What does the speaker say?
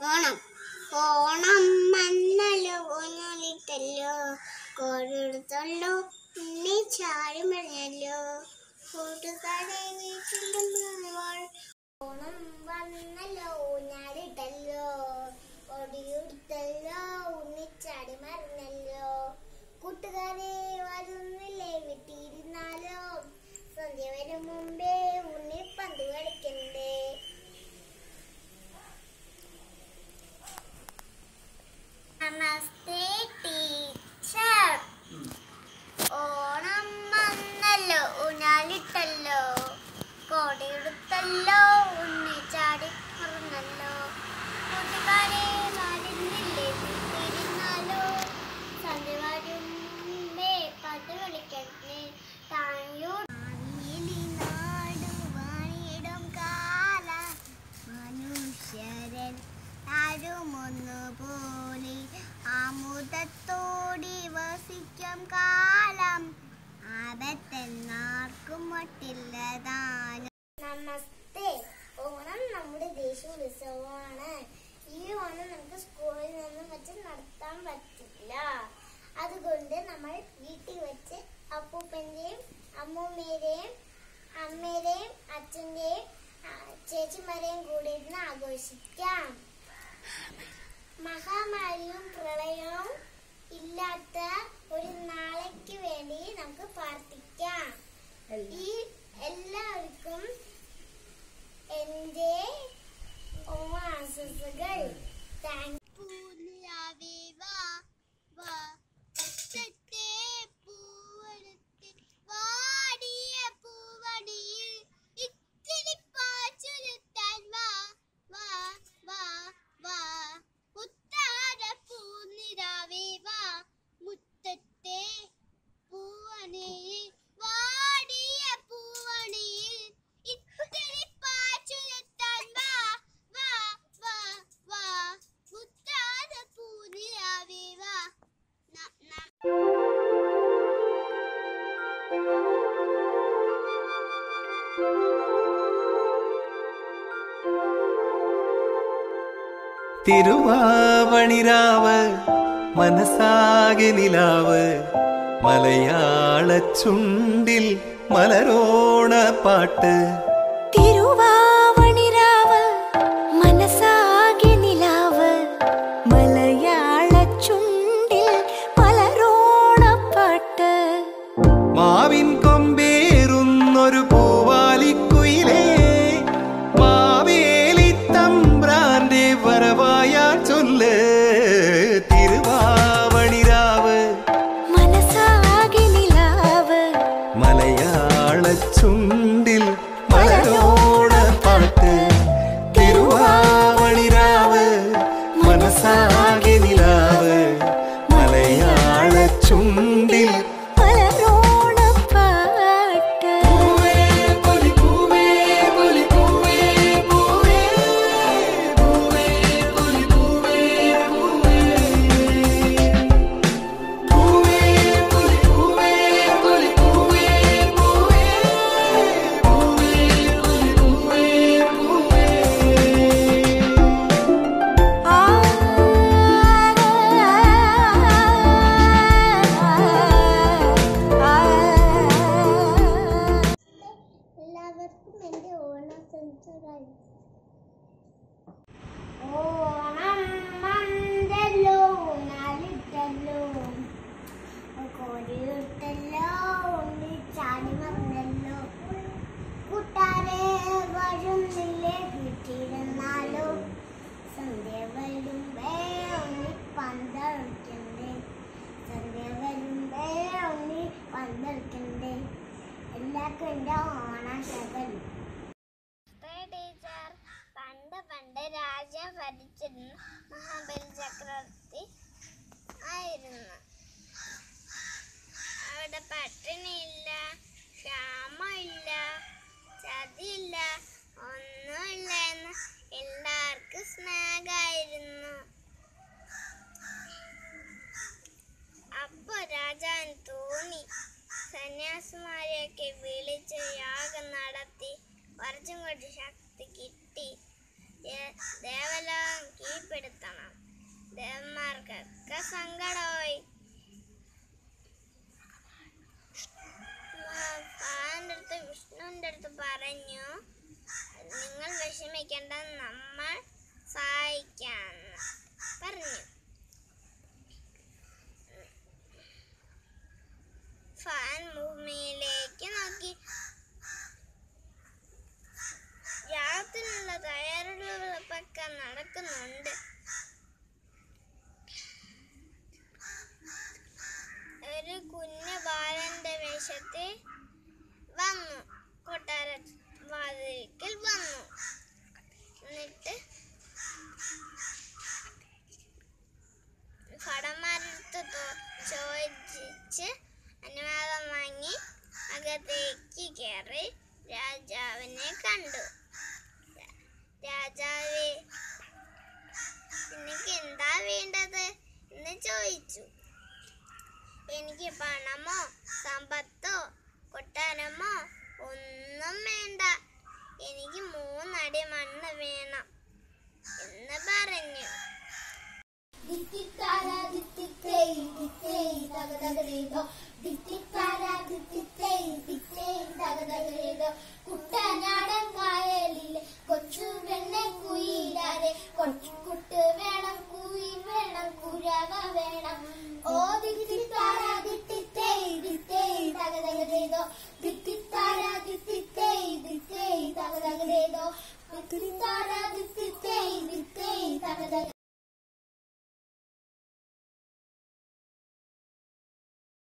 ഓണം ഓണം വന്നല്ലോ ഓണലിട്ടല്ലോ കോരെടുത്തല്ലോ ഉണ്ണി ചാടി മറിഞ്ഞല്ലോ കൂട്ടുകാരെ വീട്ടിൽ ഓണം വന്നല്ലോ ഊഞ്ഞാലിട്ടല്ലോ കൊടിയെടുത്തല്ലോ ഉണ്ണിച്ചാടി മറിഞ്ഞല്ലോ കൂട്ടുകാരെ വരുന്നില്ലേ വീട്ടിരുന്നാലോ സന്ധ്യ വരും മുമ്പേ ഉണ്ണി പന്ത് കളിക്കണ്ടേ. നമസ്തേ ടീച്ചർ. ഓണം വന്നല്ലോ ഊഞ്ഞാലിട്ടല്ലോ കോടയെടുത്തല്ലോ ഉണ്ണി ചാടി മറന്നല്ലോ കൂട്ടുകാരെ വരുന്നില്ലേ വീട്ടിരുന്നാലോ സന്ധ്യ വരും മുമ്പേ പന്ത് കളിക്കണ്ടേ. താഴൂ നാട് വാണിയിടും കാല മനുഷ്യരൻ ആരുമൊന്നുപോലെ ആമുദത്തോടി വസിക്കും കാലം ആപത്തെന്നാർക്കും മട്ടില്ലതാനും. നമസ്തേ. ഓണം നമ്മുടെ ദേശീയ ഉത്സവമാണ്. ഈ ഓണം നമുക്ക് സ്കൂളിൽ നിന്നും വെച്ച് നടത്താൻ പറ്റില്ല. അതുകൊണ്ട് നമ്മൾ വീട്ടിൽ വെച്ച് അപ്പൂപ്പന്റെയും അമ്മൂമ്മയുടെയും അമ്മയുടെയും അച്ഛന്റെയും ചേച്ചിമാരെയും കൂടെ ഇരുന്ന് ആഘോഷിക്കാം. മഹാമാരിയും പ്രളയവും ഇല്ലാത്ത ഒരു നാളേക്ക് വേണ്ടി നമുക്ക് പ്രാർത്ഥിക്കാം. ഈ എല്ലാവർക്കും എന്റെ ഓണാശംസകൾ. തിരുവാവണിരാവ് മനസാകെ നിലാവ് മലയാള ചുണ്ടിൽ മലരോണ പാട്ട്. തിരുവാവണിരാവ് മനസാകെ നിലാവ് മലയാള ചുണ്ടിൽ മലരോണ പാട്ട്. മാവിൻ കൊമ്പേറുന്നൊരു പൂവാലിക്കുയിലേ മാവേലി തമ്പ്രാന്റെ വരവായാ ചൊല്ല്. തിരുവാവണിരാവ് മനസാകെ നിലാവ് മലയാള ചുണ്ടിൽ മലരോണ പാട്ട്. തിരുവാവണിരാവ് മനസാകെ നിലാവ് മലയാള ചുണ്ടിൽ മലരോണ പാട്ട്. എല്ലാവർക്കും എന്റെ ഓണാശംസകൾ. ഓണം വന്നല്ലോ ഊഞ്ഞാലിട്ടല്ലോ കോരിയിട്ടല്ലോ ഉണ്ണി ചാടി മറിഞ്ഞല്ലോ കൂട്ടാരെ വരുന്നില്ലേ വീട്ടിരുന്നാലോ സന്ധ്യ വരുമ്പേ ഉണ്ണി പന്തളിക്കണ്ടേ. സന്ധ്യ വരുമ്പേ ഉണ്ണി പന്തളിക്കണ്ടേ. എല്ലാവർക്കും എന്റെ ഓണാശംസകൾ. ടീച്ചർ, പണ്ട് രാജ്യം ഭരിച്ചിരുന്ന മഹാബലി ചക്രവർത്തി ആയിരുന്നു. അവിടെ പട്ടിണിയില്ല, ക്ഷാമമില്ല, ചതിയില്ല, ഒന്നുമില്ല എന്ന് എല്ലാവർക്കും സ്നേഹമായിരുന്നു. അപ്പൊ രാജാവിന് തോന്നി സന്യാസിമാരെയൊക്കെ വിളിച്ച് യാഗം നടത്തി കുറച്ചും കൂടി ശക്തി കിട്ടി ദേവലോകം രക്ഷപ്പെടുത്തണം. ദേവന്മാർക്കൊക്കെ സങ്കടമായി. വിഷ്ണുവിന്റെ അടുത്ത് പറഞ്ഞു, നിങ്ങൾ വിഷമിക്കേണ്ട, നമ്മൾ സഹായിക്കാന്ന് പറഞ്ഞു. ഫാൻ ഭൂമിയിലേക്ക് നോക്കി. യാത്രത്തിനുള്ള തയ്യാറെടുപ്പൊക്കെ നടക്കുന്നുണ്ട്. ഒരു കുഞ്ഞു ബാലന്റെ വേഷത്തിൽ വന്നു, കൊട്ടാര വാതിൽക്കൽ വന്നു. എന്നിട്ട് ഭടന്മാരടുത്ത് ചോദിച്ച് അനുവാദം വാങ്ങി അകത്തേക്ക് കയറി രാജാവിനെ കണ്ടു. രാജാവേ, എനിക്ക് എന്താ വേണ്ടത് എന്ന് ചോദിച്ചു. എനിക്ക് പണമോ സമ്പത്തോ കൊട്ടാരമോ ഒന്നും വേണ്ട, എനിക്ക് 3 അടി മണ്ണ് വേണം എന്ന് പറഞ്ഞു. ദിത്തിത്താര ദിത്തിത്തേ ദിത്തേ തക തക